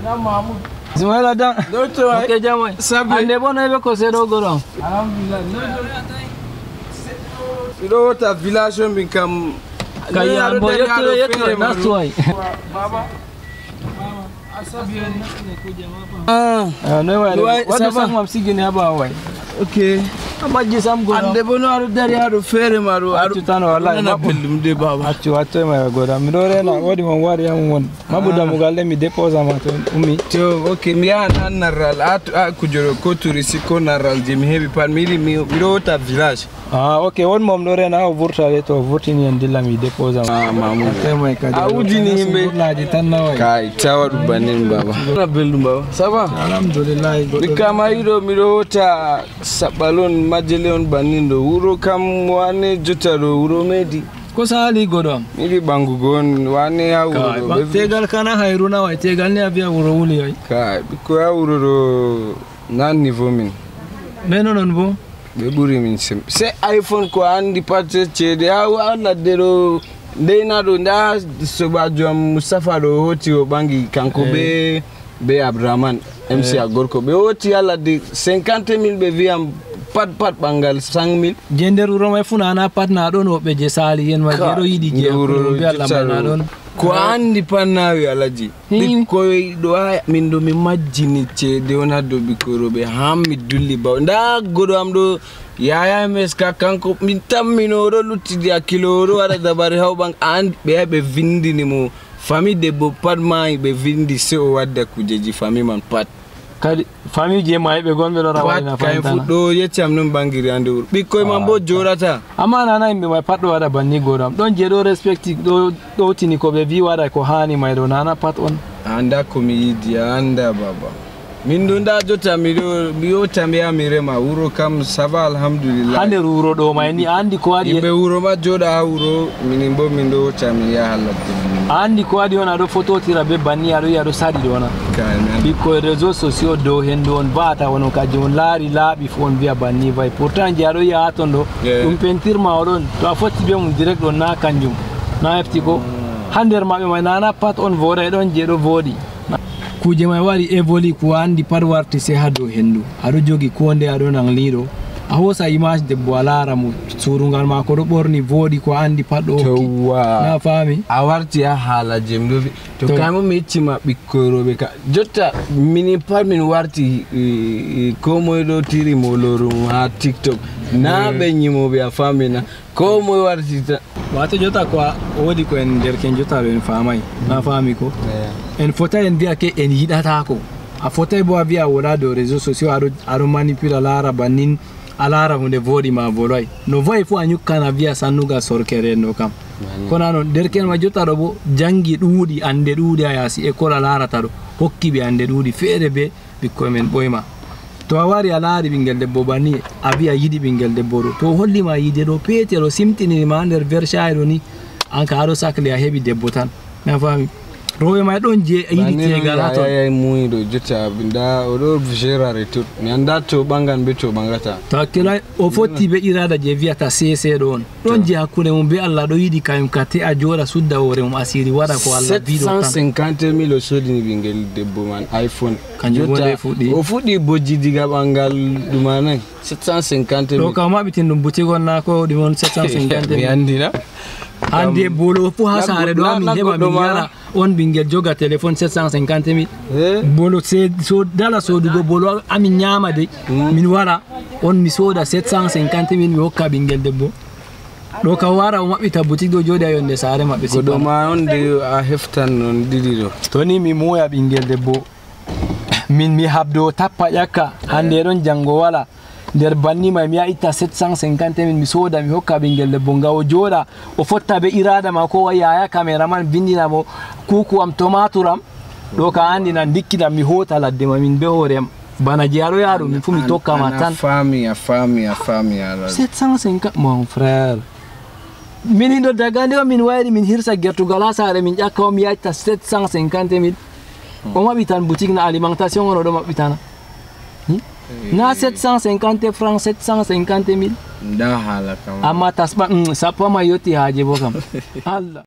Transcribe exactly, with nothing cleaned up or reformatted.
na Mahmoud. Ismaila dan. Doctor. Okay jamai. Sabi. Ande bona be ko se do goro. Alhamdulillah. Ilo ta village min kam. Kaya bo yeto yeto na suai. Baba. Ah, no way. What the fuck am sigini aba wai? Okay. Amaji sam go. Ande bono aru dari aru fere maru aru Tano wallahi na bellum de baba. Achu acho ma go da mi dore na wodi mon wari am won. Mabuda mugalle mi depose ma to umi. To okay mi an naral at kujoro ko turisi ko naral je mi hebi par mi mi rota village. Ah okay won mom dore na o vurta le to vurtini en dilla mi depose ma. Ah mamu. Tema ka. Audini himbe. Laji tan na wai. Kai tawadu banin baba. Na bellum baba. Saba. Alhamdulillah. Nikama iro mi rota sabalon majeleon banindo wuro kam wane jotaro wuro medi ko sali godom miri bangu gon wane ya wuro tegal kana hayruna wa tegal ne abia wuro wuli ay ka ko ya wuro ro nan niveau min meno non bo be buri min sem se iPhone ko andi patte cede ha wala dero deina do nda soba jom Mustafa do hoti o bangi kanko be be Abraman M C Agorko be hoti ala de cinquante mille be viam pat pat bangal cinq mille gender wuro may funa na pat na don wobe je sali yen ma jero yidi je ko be Allah na don ko andi pannawi alaji ko do min do mi majjini cede wona do bikoro be hammi dulli ba nda godo am do Yaya meska kanko min tammino do luttidi akilo do wada dabare hawban and be be vindini mo famille de bo pat mai be vindi se o wadda kujeji famille man pat kadi famille je mai be gonbe do rawa na kay fuddo yeccam non bangiri ande wuro bikkoy man bo jorata amma nana imbe mai pat do wada banni godam don je do respecti do do tini ko be vi wada ko hani mai do nana pat on anda ko mi yidi anda baba min do nda jota mi do biyo tambe amirema wuro kam sava alhamdulillah hande wuro do mai ni andi ko wadi imbe wuro ma joda ha wuro min bo min do tammi ya halatte andi ko wadi ona do photo tira be banni ado ya do sadi do ona kana biko réseaux sociaux do hendo on bata wono ka jon laari laabi fon via banni vai pourtant jaro ya tondo dum pentir ma odon to a fotti be mum direct do na kanjum na hefti ko hander mabbe mai nana pat on vore don je do vodi kuje mai wari evoli ko andi par warti se hado hendu ado jogi ko nde ado nang lido a hosa image de boalara mu surungal ma ko do borni vodi ko andi paddo na fami a warti a hala jemdo to kamo meccima bikkorobe ka jotta mini par min warti ko moy do tiri mo lorum ha TikTok na be nyimobe a fami na ko moy warti wato jota ko wodi ko en der ken jota ben famai na fami ko en fota en via ke en yidata ko a fota bo via wala do réseaux sociaux aro aro manipula lara banin alara hunde vodi ma voloi no voi fu anyukana via sanuga sorkere no kam kona non derken ma jota do bo jangi duudi ande duudi ayasi e kola lara tado hokki be ande duudi fere be bikko men boyma to awari alaari bingel debbo bani abia yidi bingel debbo to holli ma yide do petero simtini ma nder versaire ni anka ado sakle a hebi debbo tan na fami rowe ma don je yidi tegala to ay muy do jota binda o do gérare tout mi anda to bangan be to bangata to kila o foti be irada je viata cc don don je hakune mum be Allah do yidi kayum kate a jora sudda hore mum asiri wada ko Allah video sept cent cinquante mille o sodini bingel debbo man iPhone kanjota fudi o fudi boji diga bangal dumana sept cent cinquante mille do ka mabitin dum buti gonna ko dimon sept cent cinquante mille mi andina ande bolo fu hasare do mi heba mi yara on bingel joga telephone sept cent cinquante mille bolo se so dala so dugo bolo ami nyama de min wara on mi soda sept cent cinquante mille mi hokka bingel debbo do ka wara o mabita boutique do jodi ayonde sare mabbe ko do ma on de a heftan non didi do to ni mi moya bingel debbo min mi habdo tappa yakka hande don jango wala der banni ma mi itta sept cent cinquante mille mi soda mi hokka bingel debbo ngawo joda o fotta be irada ma ko Yaya cameraman bindina mo kuku am tomaturam do ka andi nan dikkida mi hota ladde ma min be horem bana jaro yaro mi fu mi tokka ma tan fami a fami a fami ala sept cent cinquante mon frère min do daga ndo min wayri min hirsa gertu gala sare min jakka mi itta sept cent cinquante mille o mabitan boutique na alimentation on do mabitana na sept cent cinquante francs sept cent cinquante mille da hala kam amma tasba sappa ma yoti haje bo kam Allah